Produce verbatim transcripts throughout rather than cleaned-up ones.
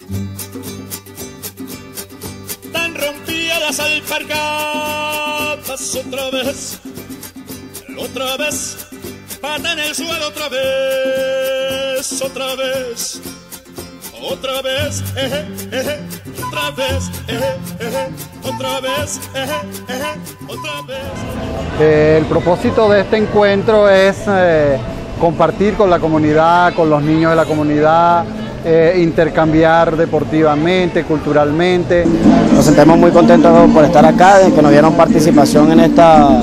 Tan rompía las alpargatas otra vez, otra vez, pata en el suelo otra vez, otra vez, otra vez, eh, eh, otra vez, eh, eh, otra vez, eh, eh, otra vez. Eh, el propósito de este encuentro es eh, compartir con la comunidad, con los niños de la comunidad, eh, intercambiar deportivamente, culturalmente. Nos sentimos muy contentos por estar acá, de que nos dieron participación en esta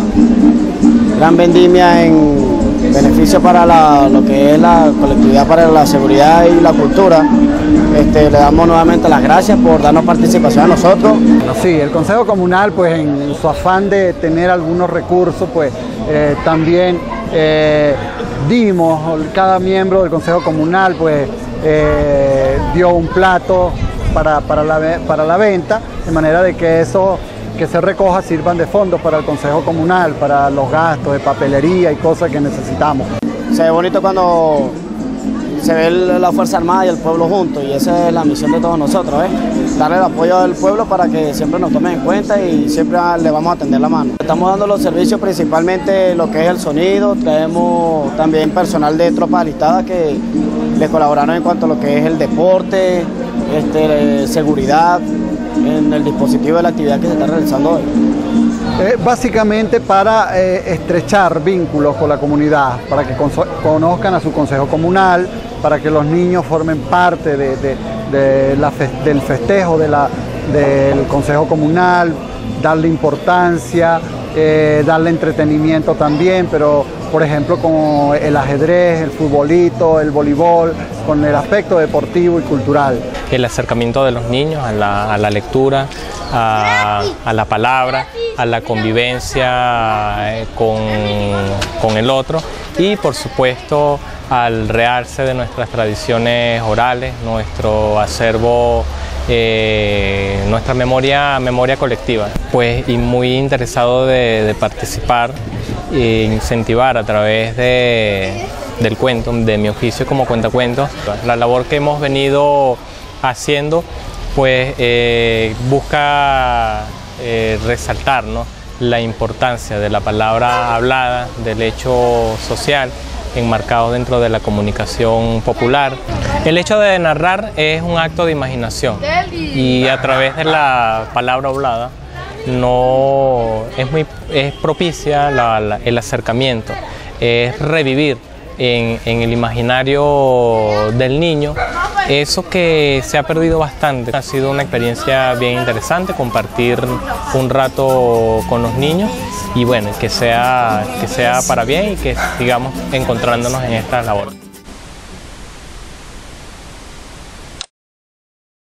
gran vendimia en beneficio para la, lo que es la colectividad para la seguridad y la cultura. Este, le damos nuevamente las gracias por darnos participación a nosotros. Sí, el Consejo Comunal, pues en su afán de tener algunos recursos, pues eh, también eh, dimos, cada miembro del Consejo Comunal pues eh, dio un plato para, para, la, para la venta, de manera de que eso que se recoja sirvan de fondos para el Consejo Comunal, para los gastos de papelería y cosas que necesitamos. Se ve bonito cuando se ve la Fuerza Armada y el pueblo juntos, y esa es la misión de todos nosotros, ¿eh? Darle el apoyo al pueblo para que siempre nos tomen en cuenta y siempre le vamos a tender la mano. Estamos dando los servicios principalmente lo que es el sonido, traemos también personal de tropas alistadas que le colaboraron en cuanto a lo que es el deporte, este, seguridad, en el dispositivo de la actividad que se está realizando hoy. Eh, básicamente para eh, estrechar vínculos con la comunidad, para que conozcan a su consejo comunal, para que los niños formen parte de, de, de la fe del festejo de la, del consejo comunal, darle importancia, eh, darle entretenimiento también, pero por ejemplo como el ajedrez, el futbolito, el voleibol, con el aspecto deportivo y cultural. El acercamiento de los niños a la, a la lectura, a, a la palabra, a la convivencia eh, con, con el otro y por supuesto al realce de nuestras tradiciones orales, nuestro acervo, eh, nuestra memoria, memoria colectiva. Pues y muy interesado de, de participar e incentivar a través de, del cuento, de mi oficio como cuentacuentos, la labor que hemos venido haciendo pues eh, busca eh, resaltar, ¿no?, la importancia de la palabra hablada, del hecho social enmarcado dentro de la comunicación popular. El hecho de narrar es un acto de imaginación y a través de la palabra hablada no es muy es propicia la, la, el acercamiento, es revivir en, en el imaginario del niño eso que se ha perdido bastante. Ha sido una experiencia bien interesante compartir un rato con los niños y bueno, que sea, que sea para bien y que sigamos encontrándonos en esta labor.